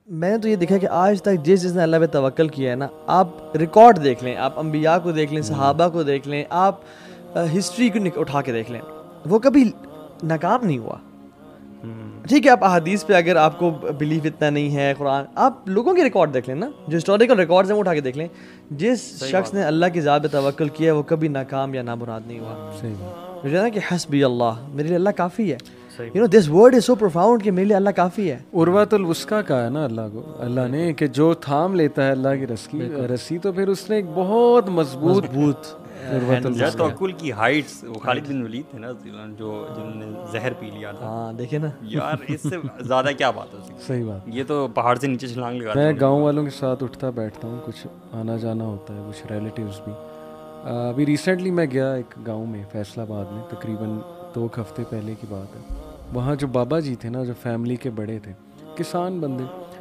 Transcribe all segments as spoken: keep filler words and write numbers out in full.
میں نے تو یہ دیکھا کہ آج تک جس جس نے اللہ پہ توکل کیا ہے نا, آپ ریکارڈ دیکھ لیں, آپ انبیاء کو دیکھ لیں, صحابہ کو دیکھ لیں, آپ ہسٹری کو اٹھا کے دیکھ لیں, وہ کبھی ناکام نہیں ہوا. ٹھیک ہے, آپ احادیث پہ اگر آپ کو بلیف اتنا نہیں ہے, قرآن, آپ لوگوں کے ریکارڈ دیکھ لیں نا, جو ہسٹوریکل ریکارڈز ہیں وہ اٹھا کے دیکھ لیں. جس شخص نے اللہ کی ذات پہ توکل کیا وہ کبھی ناکام یا نامراد نہیں ہوا. مجھے نا کہ حسبی اللہ, میرے لیے اللہ کافی ہے. You know, this word is so profound کہ میرے لیے اللہ کافی ہے. عروۃ الوثقیٰ کہا ہے نا اللہ کو, اللہ نے کہ جو تھام لیتا ہے اللہ کی رسی رسی تو پھر اس نے ایک بہت مضبوط مضبوط توکل کی ہائٹس. وہ خالد بن ولید تھے نا جو جنہوں نے زہر پی لیا تھا. ہاں دیکھیں نا یار, اس سے زیادہ کیا بات ہو سکتی. صحیح بات. یہ تو پہاڑ سے نیچے چھلانگ لگا. میں گاؤں والوں کے ساتھ اٹھتا بیٹھتا ہوں, کچھ آنا جانا ہوتا ہے, کچھ ریلیٹیوز بھی. ابھی ریسنٹلی میں گیا ایک گاؤں میں فیصل آباد میں, تقریباً دو ہفتے پہلے کی بات ہے. وہاں جو بابا جی تھے نا, جو فیملی کے بڑے تھے, کسان بندے,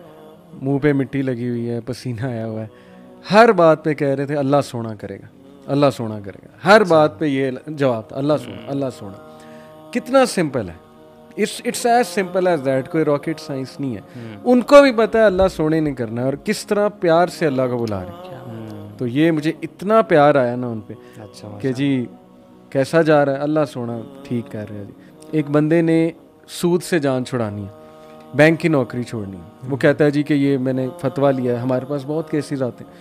منہ پہ مٹی لگی ہوئی ہے, پسینہ آیا ہوا ہے, ہر بات پہ کہہ رہے تھے اللہ سونا کرے گا, اللہ سونا کرے گا. ہر بات پہ یہ جواب تھا, اللہ سونا, اللہ سونا. کتنا سمپل ہے, it's it's as simple as that. کوئی راکٹ سائنس نہیں ہے. ان کو بھی پتہ ہے اللہ سونے نہیں کرنا ہے, اور کس طرح پیار سے اللہ کو بلا رہے ہیں. تو یہ مجھے اتنا پیار آیا نا ان پہ کہ جی کیسا جا رہا ہے, اللہ سونا ٹھیک کر رہے ہیں. جی ایک بندے نے سود سے جان چھڑانی ہے, بینک کی نوکری چھوڑنی ہے. وہ کہتا ہے جی کہ یہ میں نے فتویٰ لیا ہے, ہمارے پاس بہت کیسز آتے ہیں.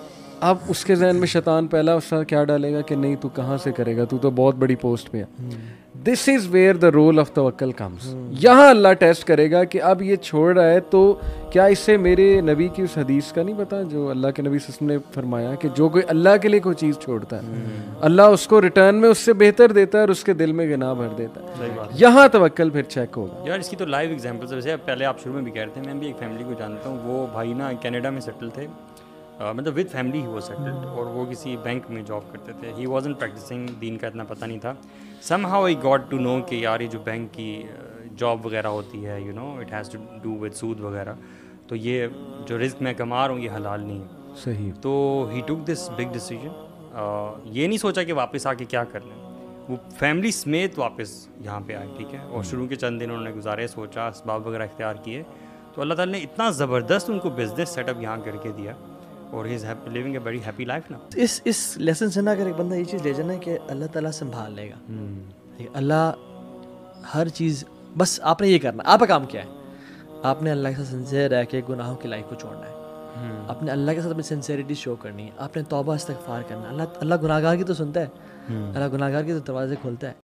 اب اس کے ذہن میں شیطان پہلا اس کا کیا ڈالے گا کہ نہیں تو کہاں سے کرے گا, تو تو بہت بڑی پوسٹ پہ ہے. This is where the role of توکل کمز. یہاں اللہ ٹیسٹ کرے گا کہ اب یہ چھوڑ رہا ہے تو کیا اس سے میرے نبی کی اس حدیث کا نہیں پتا جو اللہ کے نبی صلی اللہ علیہ وسلم نے فرمایا کہ جو کوئی اللہ کے لیے کوئی چیز چھوڑتا ہے اللہ اس کو ریٹرن میں اس سے بہتر دیتا ہے اور اس کے دل میں گناہ بھر دیتا ہے. یہاں توکل پھر چیک ہوگا. یار اس کی تو لائیو ایگزامپلس ہے. ویسے پہلے آپ شروع میں بھی کہہ رہے تھے, میں بھی ایک فیملی کو جانتا ہوں. وہ بھائی نا کینیڈا میں سیٹل تھے, مطلب ود فیملی ہی وہ سیٹلڈ, اور وہ کسی بینک میں جاب کرتے تھے. ہی وازنٹ پریکٹسنگ, دین کا اتنا پتہ نہیں تھا. Somehow I got to know کہ یار یہ جو بینک کی جاب وغیرہ ہوتی ہے, you know it has to do with سود وغیرہ, تو یہ جو رزق میں کما رہا ہوں یہ حلال نہیں ہے. صحیح. تو ہی ٹک دس بگ ڈیسیجن. یہ نہیں سوچا کہ واپس آ کے کیا کرنا ہے, وہ فیملی سمیت واپس یہاں پہ آئے. ٹھیک ہے, اور شروع کے چند دن انہوں نے گزارے, سوچا, اسباب وغیرہ اختیار کیے, تو اللہ تعالیٰ نے اتنا زبردست ان کو بزنس سیٹ اپ یہاں کر کے دیا, اور he is living a very happy life نا. اس اس لیسن سے نا اگر ایک بندہ یہ چیز لے جانا ہے کہ اللہ تعالیٰ سنبھال لے گا. اللہ ہر چیز, بس آپ نے یہ کرنا, آپ کا کام کیا ہے, آپ نے اللہ کے ساتھ سنسیئر رہ کے گناہوں کی لائف کو چھوڑنا ہے. آپ نے اللہ کے ساتھ اپنی سنسیئرٹی شو کرنی ہے, آپ نے توبہ استغفار کرنا. اللہ اللہ گناہگار کی تو سنتا ہے, اللہ گناہگار کے تو دروازے کھولتا ہے.